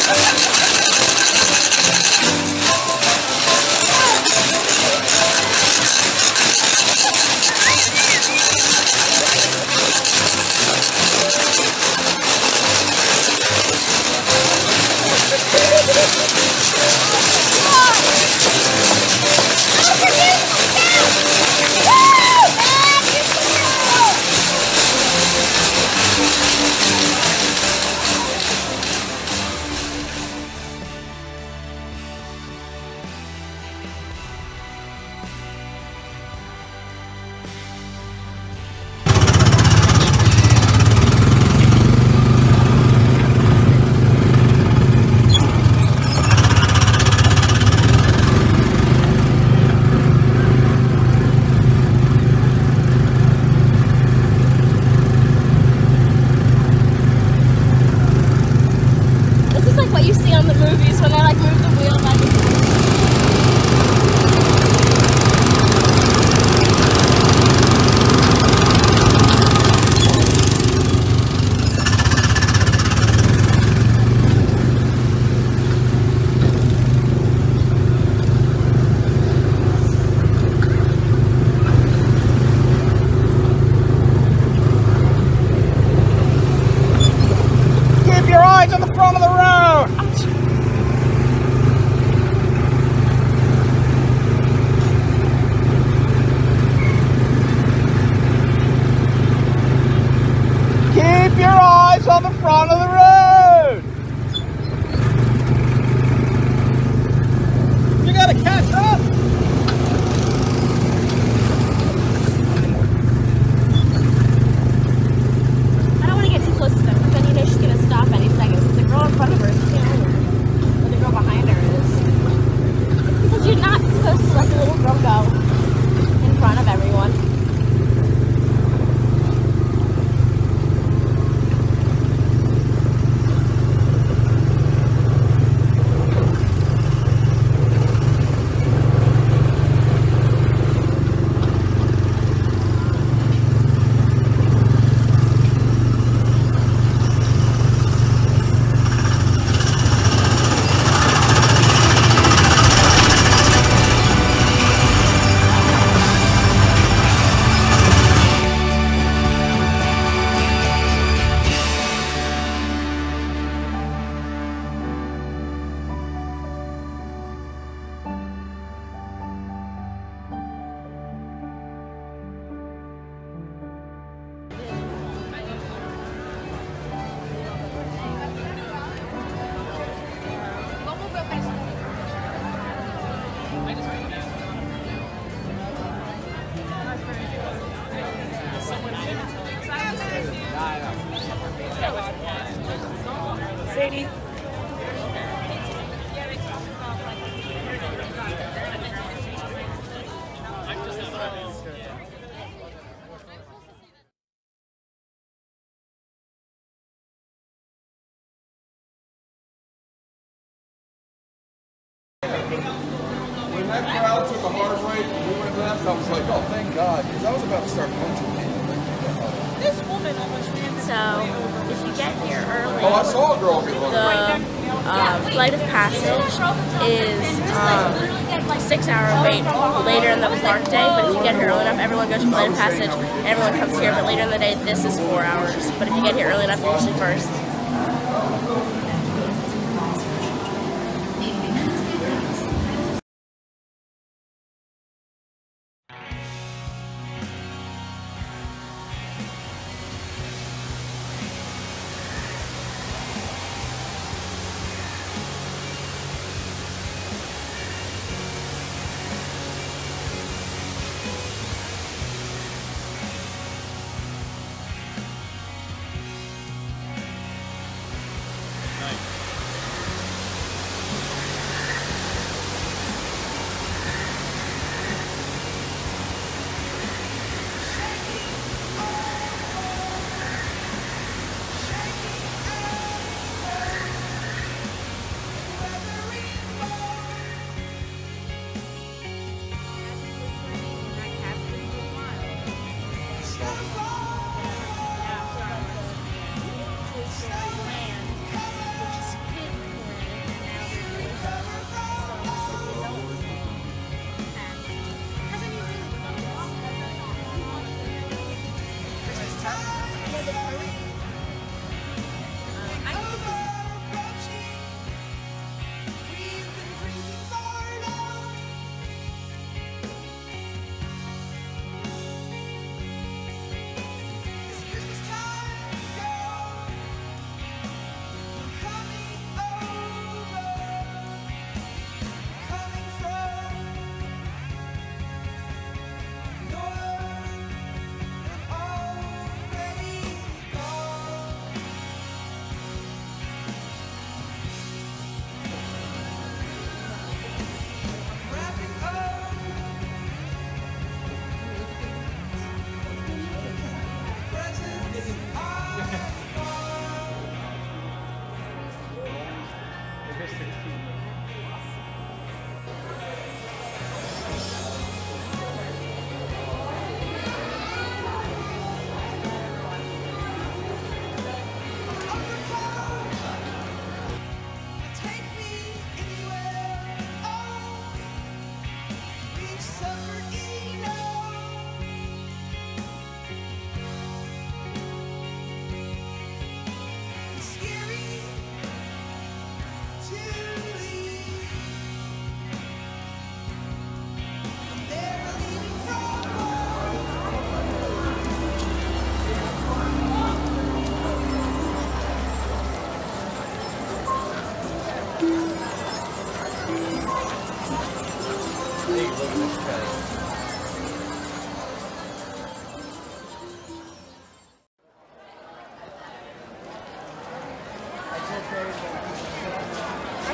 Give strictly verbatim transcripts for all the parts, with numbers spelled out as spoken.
on the front of the road. You gotta catch up. I don't want to get too close to them because then you know she's gonna stop any second. Because the girl in front of her is killing her, or the girl behind her is. It's because you're not supposed to let the little girl go in front of everyone. Sadie. When that crowd took a hard right and we went left, I was like, oh, thank God, because I was about to start punching people. This woman almost ran So, if you get here early, Oh, I saw a girl get run the over. uh, flight of passage is um, six hour wait later in the park day, but if you get here early enough, everyone goes to flight of passage, and everyone comes here, but later in the day, this is four hours. But if you get here early enough, you're usually first.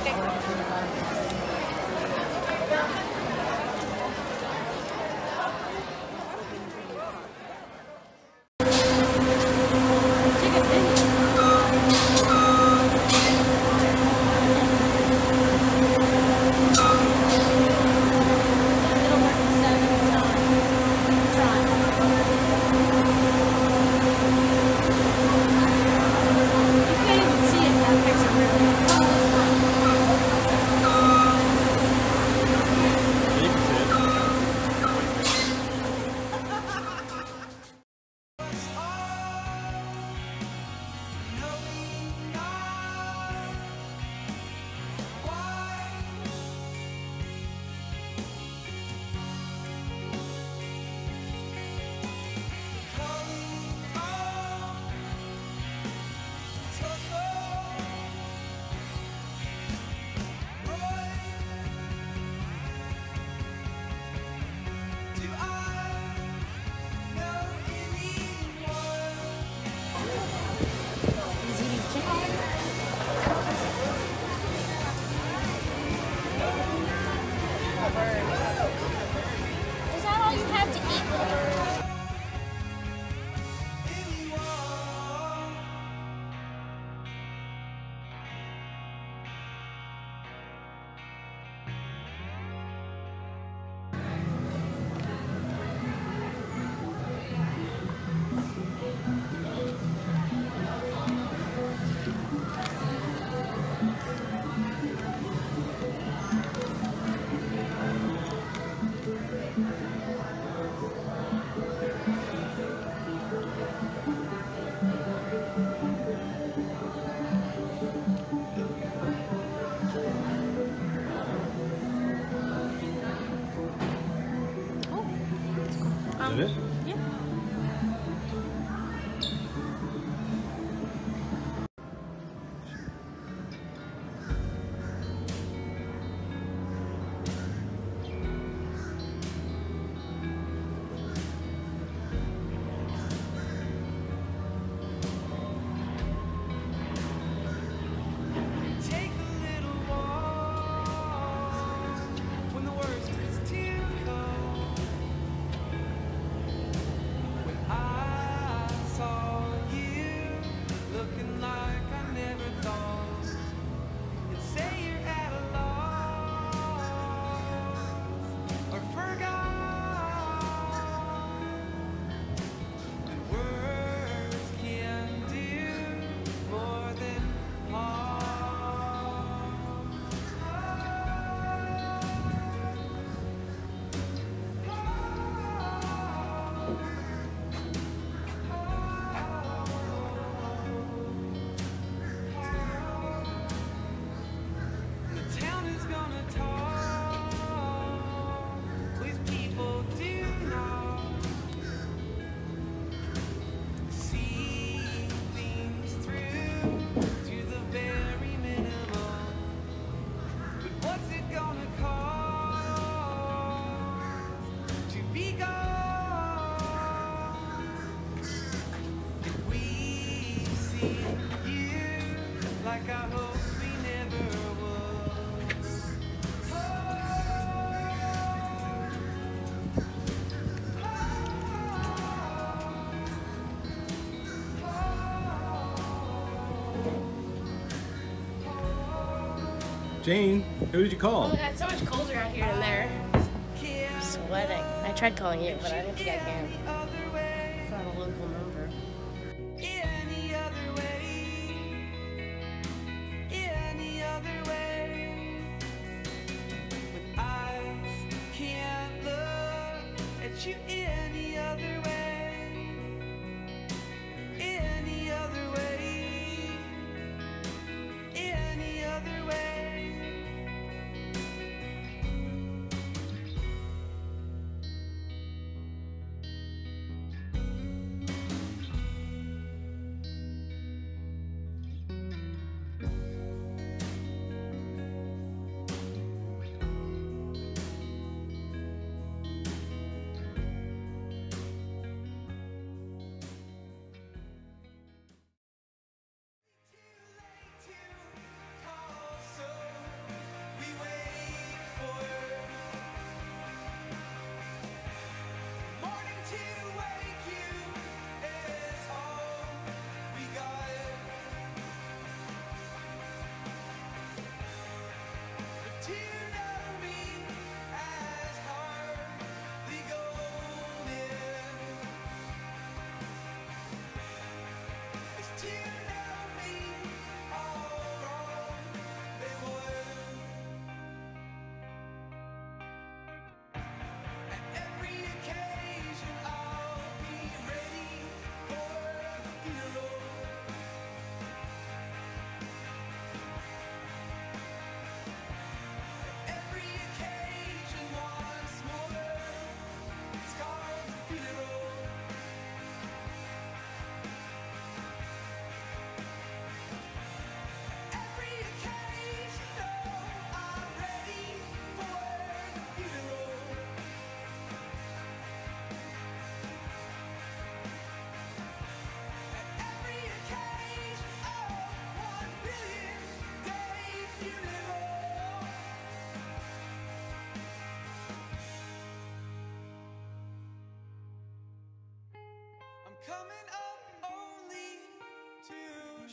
Is that all you have to eat? Is it? Yeah. Take a little walk when the worst is to come. When I saw you looking like I never thought, and say you're at a loss or forgot, and words can do more than the town is gonna talk. Please, people, do not see things through to the very minimum. But what's it gonna cost to be gone? If we see you like I hoped we never would. Jane, who did you call? Oh my god, it's so much colder out here than there. I'm sweating. I tried calling you, but I don't think I can. Other way, It's not a local number. any other way, any other way. When eyes can't look at you any other way, any other way, any other way.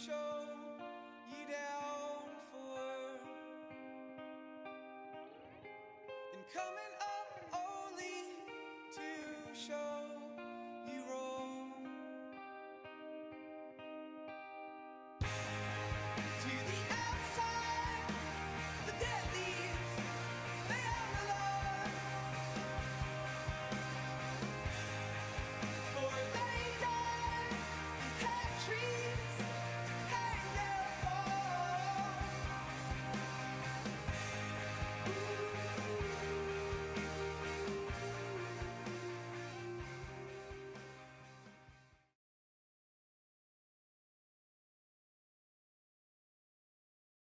show you down for, and coming up only to show